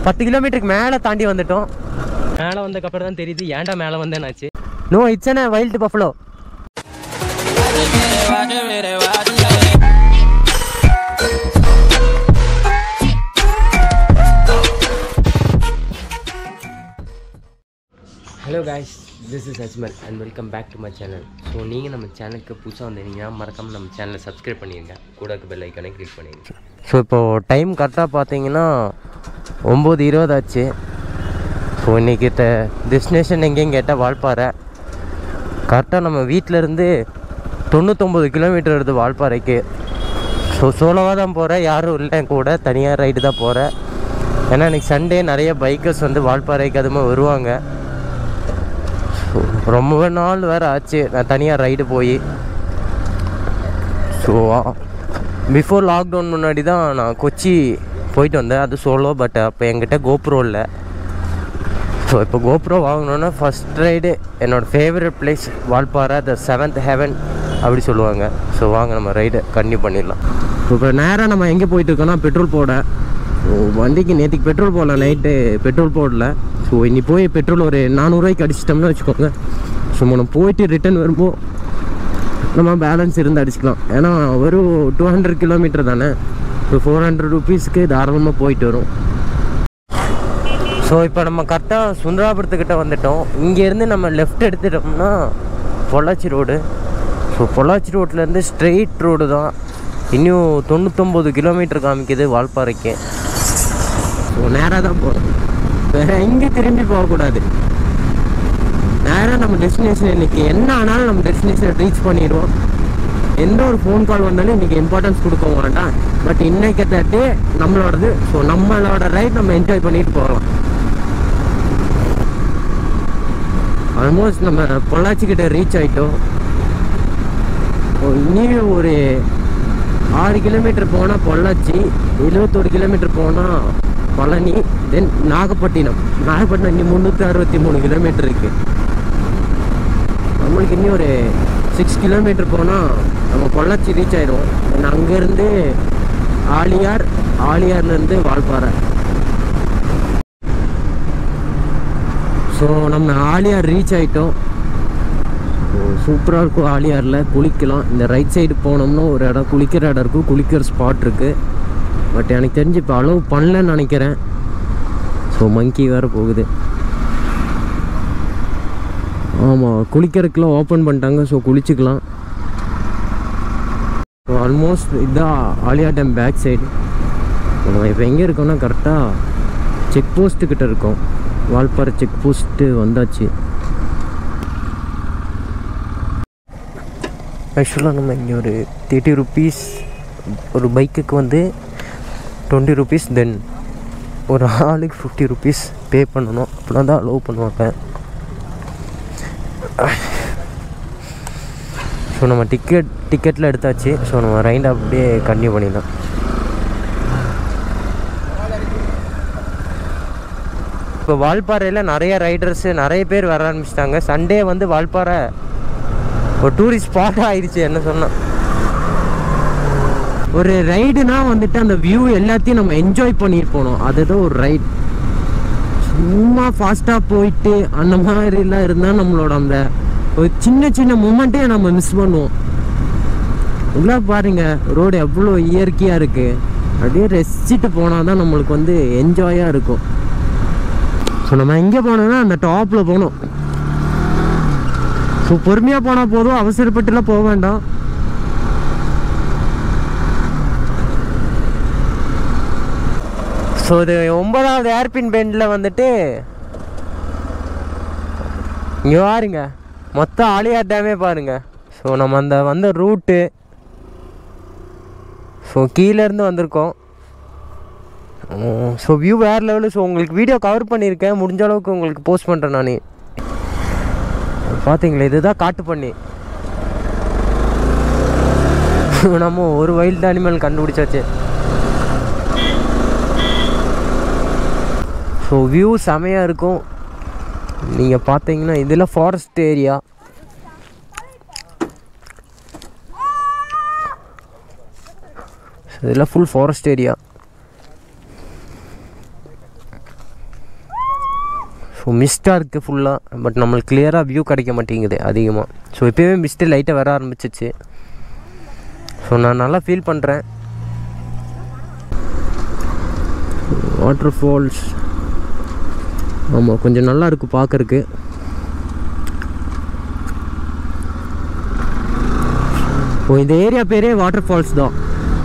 10 கிலோமீட்டருக்கு மேலே தாண்டி வந்துட்டோம். மேலே வந்ததுக்கப்புறம் தான் தெரியுது ஏன்டா மேலே வந்தேன்னாச்சு. No, it's a wild buffalo. Hello guys, this is Ajmal and welcome back to my channel. So நீங்கள் நம்ம சேனலுக்கு புதுசாக வந்தீங்கன்னா மறக்காமல் நம்ம சேனலை சப்ஸ்கிரைப் பண்ணிடுங்க, கூட பெல் ஐக்கானை கிளிக் பண்ணிடுங்க. ஸோ இப்போது டைம் கரெக்டாக பார்த்தீங்கன்னா 9:20 ஆச்சு. ஸோ இன்றைக்கி டெஸ்டினேஷன் எங்கேயும் கேட்டால் வால்பாறை. கரெக்டாக நம்ம வீட்டிலேருந்து 99 கிலோமீட்டர் வருது வால்பாறைக்கு. ஸோ சோலோவாக தான் போகிறேன், யாரும் இல்லை கூட, தனியாக ரைடு தான் போகிறேன். ஏன்னா இன்றைக்கி சண்டே நிறைய பைக்கர்ஸ் வந்து வால்பாறைக்கு அதுமாதிரி வருவாங்க. ஸோ ரொம்ப நாள் வேறு ஆச்சு நான் தனியாக ரைடு போய். ஸோ பிஃபோர் லாக்டவுன் முன்னாடி தான் நான் கொச்சி போயிட்டு வந்தேன், அது சோலோ. பட் அப்போ என்கிட்ட கோப்ரோ இல்லை. ஸோ இப்போ கோப்ரோ வாங்கினோன்னா ஃபஸ்ட் ரைடு என்னோடய favourite place Valparai, the 7th heaven அப்படி சொல்லுவாங்க. ஸோ வாங்க நம்ம ரைடை கண்டினியூ பண்ணிடலாம். இப்போ நேராக நம்ம எங்கே போயிட்டுருக்கோன்னா பெட்ரோல் போட. ஸோ வண்டிக்கு நேற்றுக்கு பெட்ரோல் போடல, நைட்டு பெட்ரோல் போடல. ஸோ இன்னி போய் பெட்ரோல் ஒரு 400 ரூபாய்க்கு அடிச்சிட்டோம்னு வச்சுக்கோங்க. ஸோ நம்ம போயிட்டு ரிட்டன் வரும்போது நம்ம பேலன்ஸ் இருந்து அடிச்சுக்கலாம். ஏன்னா வெறும் 200 கிலோமீட்டர் தானே. இப்போ 400 ருபீஸ்க்கு தாராளமாக போயிட்டு வரும். ஸோ இப்போ நம்ம கரெக்டாக சுந்தராபுரத்துக்கிட்ட வந்துட்டோம். இங்கேருந்து நம்ம லெஃப்ட் எடுத்துட்டோம்னா பொள்ளாச்சி ரோடு. ஸோ பொள்ளாச்சி ரோட்லேருந்து ஸ்ட்ரெயிட் ரோடு தான். இன்னும் 99 கிலோமீட்டர் காமிக்குது வால்பாறைக்கு. ஸோ நேராக தான் போகிறோம், வேறு எங்கே திரும்பி போகக்கூடாது. நேராக நம்ம டெஸ்டினேஷன் இன்றைக்கி என்ன ஆனாலும் நம்ம டெஸ்டினேஷனை ரீச் பண்ணிடுவோம். எந்த ஒரு ஃபோன் கால் வந்தாலும் இன்றைக்கி இம்பார்ட்டன்ஸ் கொடுக்க வேண்டாம். பட் இன்னைக்கு டே நம்மளோடது. ஸோ நம்மளோட ரைட் நம்ம என்ஜாய் பண்ணிட்டு போகலாம். ஆல்மோஸ்ட் நம்ம பொள்ளாச்சிக்கிட்ட ரீச் ஆகிட்டோம். இன்னும் ஒரு 6 கிலோமீட்டர் போனால் பொள்ளாச்சி, 71 கிலோமீட்டர் போனால் பழனி, தென் நாகப்பட்டினம். இன்னும் 363 கிலோமீட்டர் இருக்குது. நம்மளுக்கு இன்னும் ஒரு 6 கிலோமீட்டர் போனால் நம்ம பொள்ளாச்சி ரீச் ஆகிடுவோம். தென் அங்கேருந்து ஆலியார்லேருந்து வால்பாறை. ஸோ நம்ம ஆலியார் ரீச் ஆகிட்டோம். சூப்பராக இருக்கும் ஆலியாரில், குளிக்கலாம். இந்த ரைட் சைடு போனோம்னா ஒரு இடம், குளிக்கிற இடம் இருக்கும், குளிக்கிற ஸ்பாட் இருக்குது. பட் எனக்கு தெரிஞ்சு இப்போ அலோவ் பண்ணலன்னு நினைக்கிறேன். ஸோ மங்கி வேறு போகுது. ஆமாம், குளிக்கிறதுக்குலாம் ஓப்பன் பண்ணிட்டாங்க. ஸோ குளிச்சுக்கலாம். ஸோ ஆல்மோஸ்ட் இதுதான் ஆலியார் டேம் பேக் சைடு. நம்ம இப்போ எங்கே இருக்கோம்னா கரெக்டாக செக் போஸ்ட்டுக்கிட்ட இருக்கோம். வால்பாறை செக் போஸ்ட்டு வந்தாச்சு. ஆக்சுவலாக நம்ம இங்கே ஒரு 30 ருபீஸ், ஒரு பைக்குக்கு வந்து 20 ருபீஸ், தென் ஒரு ஆளுக்கு 50 ருபீஸ் பே பண்ணணும். அப்படின்னா தான் அலோவ் பண்ணுவாங்க. ஸோ நம்ம டிக்கெட்டில் எடுத்தாச்சு. ஸோ நம்ம ரைண்டை அப்படியே கண்டினியூ பண்ணிடலாம். இப்போ வால்பாறையில் நிறைய ரைடர்ஸு நிறைய பேர் வர ஆரம்பிச்சிட்டாங்க. சண்டே வந்து வால்பாறை ஒரு டூரிஸ்ட் ஸ்பாட்டாக ஆயிடுச்சு. என்ன சொன்னால் ஒரு ரைடுனா வந்துட்டு அந்த வியூ எல்லாத்தையும் நம்ம என்ஜாய் பண்ணிட்டு போகணும். அதுதான் ஒரு ரைட். சும்மா ஃபாஸ்ட்டாக போயிட்டு அந்த மாதிரிலாம் இருந்தால் நம்மளோட அந்த ஒரு சின்ன சின்ன மூமெண்ட்டே நம்ம மிஸ் பண்ணுவோம். உள்ளே பாருங்கள், ரோடு எவ்வளோ இயற்கையாக இருக்குது. அப்படியே ரசிச்சுட்டு போனால் தான் நம்மளுக்கு வந்து என்ஜாயாக இருக்கும். ஸோ நம்ம எங்கே போனோம்னா அந்த டாப்பில் போகணும். ஸோ பொறுமையாக போனால் போதும், அவசரப்பட்டுலாம் போக வேண்டாம். ஸோ இது 9வது ஏர்பின் பெண்டில் வந்துட்டு இங்கே பாருங்க, மொத்தம் ஆலியார் டேமே பாருங்கள். ஸோ நம்ம அந்த வந்த ரூட்டு, ஸோ கீழேருந்து வந்திருக்கோம். ஸோ வியூ வேறு லெவலு. ஸோ உங்களுக்கு வீடியோ கவர் பண்ணியிருக்கேன், முடிஞ்ச அளவுக்கு உங்களுக்கு போஸ்ட் பண்ணுறேன் நான். பார்த்தீங்களா, இதுதான் காட்டு பண்ணி. நம்ம ஒரு வைல்டு அனிமல் கண்டுபிடிச்சாச்சு. ஸோ வியூ செமையாக இருக்கும். நீங்கள் பார்த்தீங்கன்னா இதில் ஃபாரஸ்ட் ஏரியா. இதெல்லாம் ஃபுல் ஃபாரஸ்ட் ஏரியா. ஸோ மிஸ்ட்டாக இருக்குது ஃபுல்லாக. பட் நம்மளுக்கு கிளியராக வியூ கிடைக்க மாட்டேங்குது அதிகமாக. ஸோ இப்போவே மிஸ்ட்டு லைட்டாக வர ஆரம்பிச்சிச்சு. ஸோ நான் நல்லா ஃபீல் பண்ணுறேன். வாட்டர் ஃபால்ஸ் ஆமாம் கொஞ்சம் நல்லா இருக்குது பார்க்குறக்கு. ஓ இந்த ஏரியா பேரே வாட்டர் ஃபால்ஸ் தான்.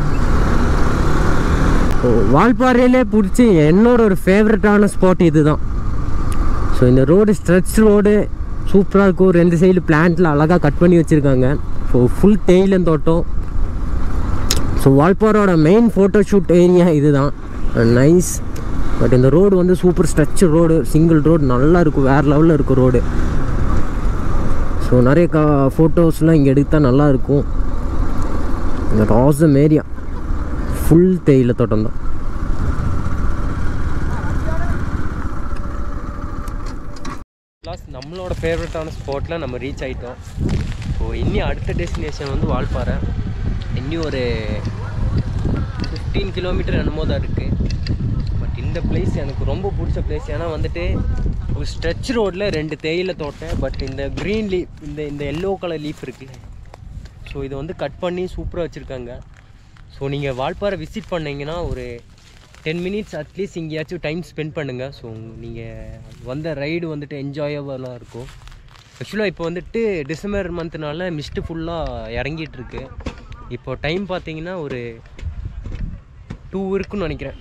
ஸோ வால்பாறையிலே பிடிச்சி என்னோட ஒரு ஃபேவரட்டான ஸ்பாட் இது தான். ஸோ இந்த ரோடு ஸ்ட்ரெச் ரோடு சூப்பராக இருக்கும். 2 சைடு பிளான்ட்டில் அழகாக கட் பண்ணி வச்சுருக்காங்க. ஸோ ஃபுல் தேயிலம் தோட்டம். ஸோ வால்பாறையோட மெயின் ஃபோட்டோ ஷூட் ஏரியா இது தான். நைஸ். பட் இந்த ரோடு வந்து super stretch road, single road நல்லா இருக்கும், வேறு லெவலில் இருக்கும் ரோடு. ஸோ நிறைய ஃபோட்டோஸ்லாம் இங்கே எடுத்தால் நல்லாயிருக்கும். இந்த ராசம் ஏரியா ஃபுல் தேயிலை தோட்டம் தான். நம்மளோட ஃபேவரட்டான ஸ்பாட்டில் நம்ம ரீச் ஆகிட்டோம். ஸோ இன்னும் அடுத்த டெஸ்டினேஷன் வந்து வால்பாறை. இன்னும் ஒரு 15 கிலோமீட்டர் என்னமோ தான் இருக்குது. பட் இந்த பிளேஸ் எனக்கு ரொம்ப பிடிச்ச பிளேஸ். ஏன்னா வந்துட்டு ஒரு ஸ்ட்ரெச் ரோடில் 2 தேயிலை தோட்டம். பட் இந்த க்ரீன் லீஃப், இந்த எல்லோ கலர் லீஃப் இருக்குல்ல, ஸோ இதை வந்து கட் பண்ணி சூப்பராக வச்சுருக்காங்க. ஸோ நீங்கள் வால்பாறை விசிட் பண்ணிங்கன்னா ஒரு 10 மினிட்ஸ் அட்லீஸ்ட் எங்கேயாச்சும் டைம் ஸ்பெண்ட் பண்ணுங்கள். ஸோ நீங்கள் வந்த ரைடு வந்துட்டு என்ஜாயபுளாக இருக்கும். ஆக்சுவலாக இப்போ வந்துட்டு டிசம்பர் மந்த்னால மிஸ்ட்டு ஃபுல்லாக இறங்கிட்டுருக்கு. இப்போ டைம் பார்த்தீங்கன்னா ஒரு 2 இருக்குன்னு நினைக்கிறேன்.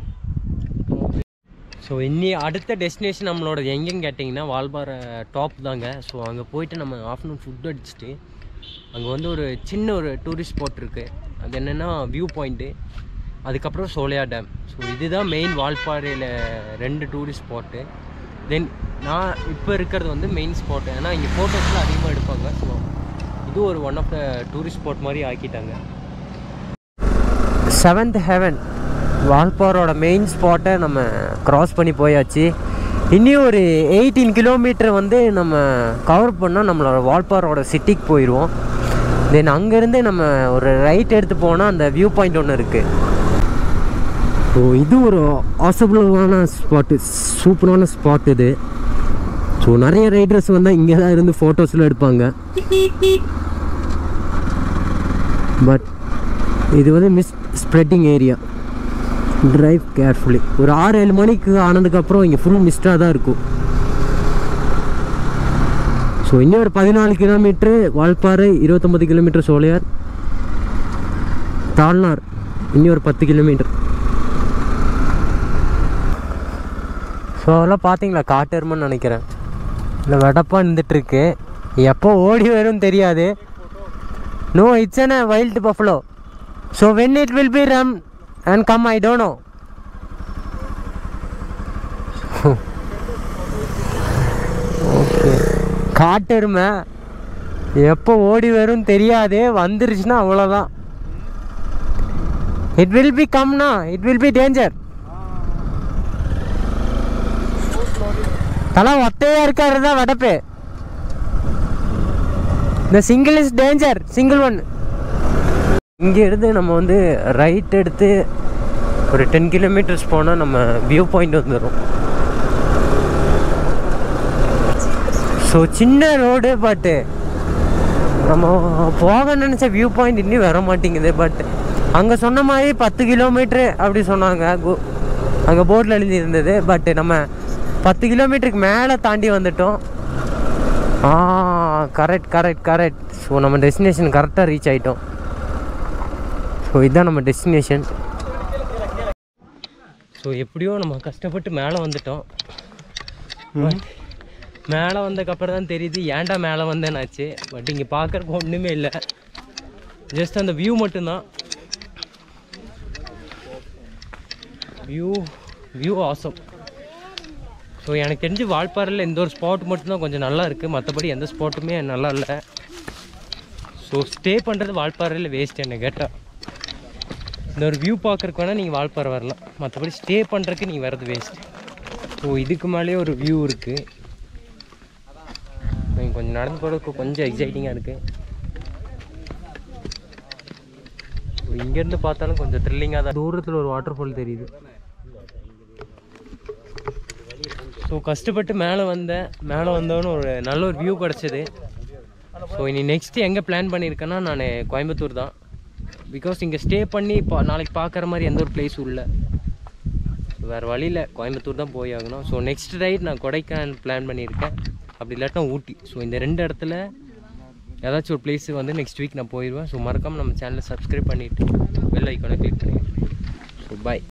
ஸோ இன்னி அடுத்த டெஸ்டினேஷன் நம்மளோட எங்கேன்னு கேட்டிங்கன்னா வால்பாறை டாப் தாங்க. ஸோ அங்கே போயிட்டு நம்ம ஆஃப்டர்நூன் ஃபுட் அடிச்சுட்டு அங்கே வந்து ஒரு சின்ன ஒரு டூரிஸ்ட் ஸ்பாட் இருக்குது. அது என்னென்னா வியூ பாயிண்ட்டு, அதுக்கப்புறம் சோலையா டேம். ஸோ இதுதான் மெயின் வால்பாறையில் 2 டூரிஸ்ட் ஸ்பாட்டு. தென் நான் இப்போ இருக்கிறது வந்து மெயின் ஸ்பாட்டு. ஏன்னா இங்கே ஃபோட்டோஸ்லாம் அதிகமாக எடுப்பாங்க. ஸோ இது ஒரு one of the tourist spot மாதிரி ஆக்கிட்டாங்க. 7th ஹெவன் வால்பாறையோட மெயின் ஸ்பாட்டை நம்ம க்ராஸ் பண்ணி போயாச்சு. இன்னும் ஒரு 18 கிலோமீட்டர் வந்து நம்ம கவர் பண்ணால் நம்மளோட வால்பாறையோட சிட்டிக்கு போயிடுவோம். தென் அங்கேருந்து நம்ம ஒரு ரைட் எடுத்து போனால் அந்த வியூ பாயிண்ட் ஒன்று இருக்குது. ஸோ இது ஒரு ஆசபிளான ஸ்பாட்டு, சூப்பரான ஸ்பாட் இது. ஸோ நிறைய ரைடர்ஸ் வந்தால் இங்கே தான் இருந்து ஃபோட்டோஸ்லாம் எடுப்பாங்க. பட் இது வந்து mist spreading area. Drive carefully. ஒரு 6-7 மணிக்கு ஆனதுக்கப்புறம் இங்கே ஃபுல் மிஸ்டாக தான் இருக்கும். ஸோ இன்னும் ஒரு 14 கிலோமீட்ரு வால்பாறை, 29 கிலோமீட்டர் சோலையார், தாழ்னார் இன்னும் ஒரு 10 கிலோமீட்டர். ஸோ அதெல்லாம் பார்த்தீங்களா காட்டெருமைன்னு நினைக்கிறேன். இல்லை வெடப்பாக நின்றுட்டுருக்கு. எப்போ ஓடி வரும்னு தெரியாது. No it's an wild buffalo. So when it will be run and come I don't know. Okay காட்டெருமை எப்போ ஓடி வரும்னு தெரியாது. வந்துருச்சுன்னா அவ்வளோதான். இட் வில் பி கம்னா இட் வில் பி டேஞ்சர். தலை ஒத்தையாக இருக்காரு தான் வடப்பு. இந்த single is danger, single one. இங்கே இருந்து நம்ம வந்து ரைட் எடுத்து ஒரு 10 கிலோமீட்டர்ஸ் போனால் நம்ம வியூ பாயிண்ட் வந்துடும். ஸோ சின்ன ரோடு, பட்டு நம்ம போக நினச்ச வியூ பாயிண்ட் இன்னும் வர மாட்டேங்குது. பட் அங்கே சொன்ன மாதிரி 10 கிலோமீட்ரு அப்படி சொன்னாங்க, அங்கே போர்டில் எழுதி இருந்தது. பட்டு நம்ம 10 கிலோமீட்டருக்கு மேலே தாண்டி வந்துட்டோம். கரெக்ட். ஸோ நம்ம டெஸ்டினேஷன் கரெக்டாக ரீச் ஆகிட்டோம். ஸோ இதுதான் நம்ம டெஸ்டினேஷன். ஸோ எப்படியோ நம்ம கஷ்டப்பட்டு மேலே வந்துட்டோம். மேலே வந்ததுக்கப்புறம் தான் தெரியுது ஏன்டா மேலே வந்தேன்னாச்சு. பட் இங்கே பார்க்குறக்கு ஒன்றுமே இல்லை, ஜஸ்ட் அந்த வியூ மட்டும்தான். View awesome. ஸோ எனக்கு தெரிஞ்சு வால்பாறையில் இந்த ஒரு ஸ்பாட் மட்டும்தான் கொஞ்சம் நல்லா இருக்குது. மற்றபடி எந்த ஸ்பாட்டுமே நல்லா இல்லை. ஸோ ஸ்டே பண்ணுறது வால்பாறையில் வேஸ்ட் என்ன கேட்டால். இந்த ஒரு வியூ பார்க்குறக்கு வேணால் நீங்கள் வால்பாறை வரலாம், மற்றபடி ஸ்டே பண்ணுறதுக்கு நீங்கள் வர்றது வேஸ்ட். ஸோ இதுக்கு மேலேயே ஒரு வியூ இருக்குது. நீங்கள் கொஞ்சம் நடந்து போகிறதுக்கு கொஞ்சம் எக்ஸைட்டிங்காக இருக்குது. ஸோ இங்கேருந்து பார்த்தாலும் கொஞ்சம் த்ரில்லிங்காக தான். தூரத்தில் ஒரு வாட்டர் ஃபால் தெரியுது. ஸோ கஷ்டப்பட்டு மேலே வந்தோன்னு ஒரு நல்ல ஒரு வியூ கிடச்சிது. ஸோ இனி நெக்ஸ்ட்டு எங்கே பிளான் பண்ணியிருக்கேன்னா நான் கோயம்புத்தூர் தான். பிகாஸ் இங்கே ஸ்டே பண்ணி நாளைக்கு பார்க்குற மாதிரி எந்த ஒரு பிளேஸும் இல்லை. வேறு வழியில் கோயம்புத்தூர் தான் போய் ஆகணும். ஸோ நெக்ஸ்ட் ரைட் நான் கொடைக்கானல் பிளான் பண்ணியிருக்கேன், அப்படி இல்லாட்டா ஊட்டி. ஸோ இந்த 2 இடத்துல ஏதாச்சும் ஒரு பிளேஸு வந்து நெக்ஸ்ட் வீக் நான் போயிடுவேன். ஸோ மறக்காமல் நம்ம சேனலை சப்ஸ்கிரைப் பண்ணிவிட்டு பெல் ஐக்கானை கிளிக் பண்ணிடுவேன். ஸோ பாய்.